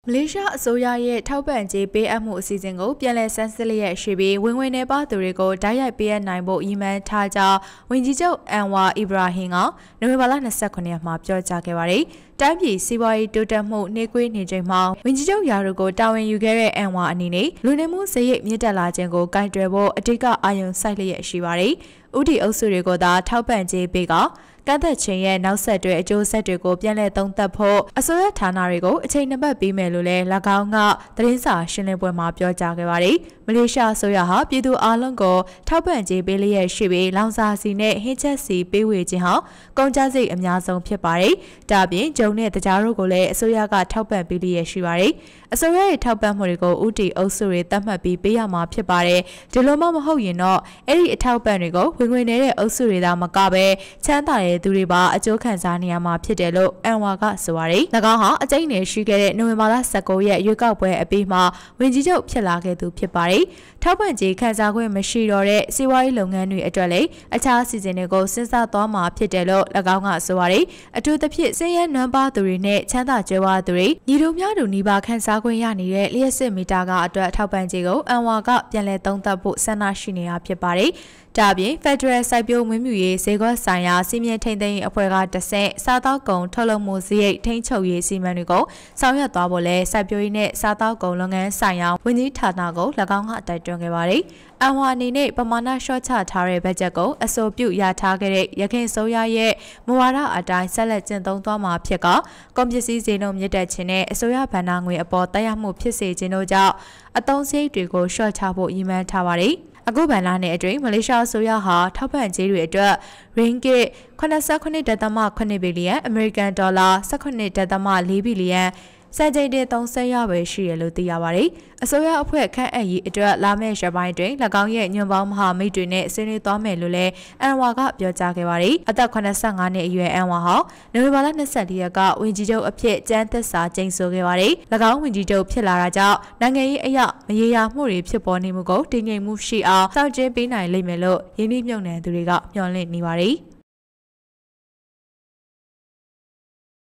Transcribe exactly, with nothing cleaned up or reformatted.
မလေးရှားအစိုးရရဲ့ထောက်ပံ့ကြေးပေးအပ်မှုအစီအစဉ်ကိုပြန်လည်ဆန်းစစ်လျက်ရှိပြီးဝင်ဝင်နေပါသူတွေကိုဓာတ်ရိုက်ပေးအပ်နိုင်ဖို့ရည်မှန်းထားကြောင်းဝန်ကြီးချုပ်အန်ဝါအီဘရာဟင်ကနိုဝင်ဘာလ၂၉ရက်မှာပြောကြားခဲ့ပါတယ်။တိုင်းပြည်စီးပွားရေးတိုးတက်မှုနှေးကွေးနေချိန်မှာဝန်ကြီးချုပ်ရာထူးကိုတာဝန်ယူခဲ့တဲ့အန်ဝါအနေနဲ့လူနေမှုစရိတ်မြင့်တက်လာခြင်းကိုကင်တွယ်ဖို့အဓိကအာရုံစိုက်လျက်ရှိပါတယ်။ဥတီအုပ်စုတွေကိုသာထောက်ပံ့ကြေးပေးကကန့်သက်ခြင်းရဲ့နောက်ဆက်တွဲအကျိုးဆက်တွေကိုပြန်လည်သုံးသပ်ဖို့အစိုးရဌာနတွေကိုအချိန်နှစ်ပတ်ပြီးမယ်လို့လည်း၎င်းကသတင်းစာရှင်းလင်းပွဲမှာပြောကြားခဲ့ပါတယ်။မလေးရှားအစိုးရဟာပြည်သူအလုံးကိုထောက်ပံ့ကြေးပေးလျက်ရှိပြီးလောင်စာဆီနဲ့ဟင်းချက်ဆီပေးဝေခြင်းဟာကုန်ကျစရိတ်အများဆုံးဖြစ်ပါတယ်။ဒါ့အပြင်ဂျုံနဲ့တကြားတို့ကိုလည်းအစိုးရကထောက်ပံ့ပေးလျက်ရှိပါတယ်။အစိုးရရဲ့ထောက်ပံ့မှုတွေကိုဥတီအုပ်စုတွေသတ်မှတ်ပြီးပေးရမှာဖြစ်ပါတယ်။ဒီလိုမှမဟုတ်ရင်တော့အဲ့ဒီအထောက်ပံ့တွေကိုဝင်ဝင်နေတဲ့အုပ်စုတွေသာမကပဲချမ်းသာတဲ့သူတွေပါအကျိုးခံစားနေရမှာဖြစ်တယ်လို့အန်ဝါကဆိုပါတယ်။၎င်းဟာအကျဉ်းနယ်ရှိခဲ့တဲ့နိုဝင်ဘာလ၁၉ရက်ရွေးကောက်ပွဲအပြီးမှာဝန်ကြီးချုပ်ဖြစ်လာခဲ့သူဖြစ်ပါတယ်။ထောက်ပံ့ကြေးခံစားခွင့်မရှိတော့တဲ့စီးပွားရေးလုပ်ငန်းတွေအတွက်လည်းအခြားအစီအစဉ်တွေကိုစဉ်းစားသွားမှာဖြစ်တယ်လို့၎င်းကဆိုပါတယ်။အထူးသဖြင့်စည်ရဲနွမ်းပါသူတွေနဲ့ချမ်းသာကြွယ်ဝသူတွေညီတို့များတူနီးပါးခံစားခွင့်ရနေတဲ့လျှက်စစ်မီတာကအတွက်ထောက်ပံ့ကြေးကိုအန်ဝါကပြန်လည်သုံးသပ်ဖို့ဆန္ဒရှိနေတာဖြစ်ပါတယ်။ဒါ့အပြင် Federal စိုက်ပျိုးမွေးမြူရေးဈေးကွက်ဆိုင်ရာစီမံထိန်းသိမ်းရေးအဖွဲ့ကတဆင့်စားသောက်ကုန်ထုတ်လုပ်မှုစရိတ်ထိန်းချုပ်ရေးစီမံတွေကိုဆောင်ရွက်သွားဖို့လဲစိုက်ပျိုးရေးနဲ့စားသောက်ကုန်လုပ်ငန်းဆိုင်ရာဝန်ကြီးဌာနကို၎င်းကတိုက်တွန်းခဲ့ပါတယ်။အန်ဝါအနေနဲ့ပမာဏလျှော့ချထားတဲ့ဘတ်ဂျက်ကိုအဆိုပြုရထားခဲ့တဲ့ရခိုင်စိုးရရဲ့မူဝါဒအတိုင်းဆက်လက်ကျင့်သုံးသွားမှာဖြစ်ကကုန်ပစ္စည်းဈေးနှုန်းမြင့်တက်ခြင်းနဲ့အစိုးရဗဏ္ဍာငွေအပေါ်သက်ရောက်မှုဖြစ်စေခြင်းတို့ကြောင့်အသုံးစရိတ်တွေကိုလျှော့ချဖို့ရည်မှန်းထားပါတယ်။အခုဗန်လာနဲ့အတွင်းမလေးရှားအစိုးရဟာထောက်ပံ့ကြေးတွေအတွက် ringgit ၇၉.၇ ဘီလီယံအမေရိကန်ဒေါ်လာ၁၇.၄ ဘီလီယံစံချိန်တင်သုံးစွဲရပဲရှိရလို့သိရပါတယ်။အစိုးရအဖွဲ့ခန့်အပ်ရေးအတွက်လာမယ့်ရက်ပိုင်းတွင်၎င်းရဲ့ညွန့်ပေါင်းမဟာမိတ်တွေနဲ့ဆွေးနွေးသွားမယ်လို့လည်းအန်ဝါကပြောကြားခဲ့ပါတယ်။အသက်၇၅နှစ်အရွယ်အန်ဝါဟာနိုဝင်ဘာလ၂၄ရက်ကဝန်ကြီးချုပ်အဖြစ်ကျန်းသစ္စာကျိန်ဆိုခဲ့ပါတယ်။၎င်းဝန်ကြီးချုပ်ဖြစ်လာတာကြောင့်နိုင်ငံရေးအရမရေရာမှုတွေဖြစ်ပေါ်နေမှုကိုတည်ငြိမ်မှုရှိအောင်စောင့်ကြည့်ပေးနိုင်လိမ့်မယ်လို့ယင်းနှိမ့်မြုံနယ်သူတွေကမျှော်လင့်နေပါတယ်။